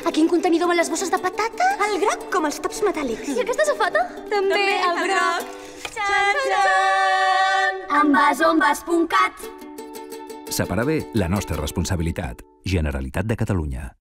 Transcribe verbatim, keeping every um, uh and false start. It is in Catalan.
A quin contenidor van les bosses de patata? El groc, com els tops metàl·lics. I aquesta safata? També el groc. Txan-txan! Envasombas punt cat. Separar bé la nostra responsabilitat. Generalitat de Catalunya.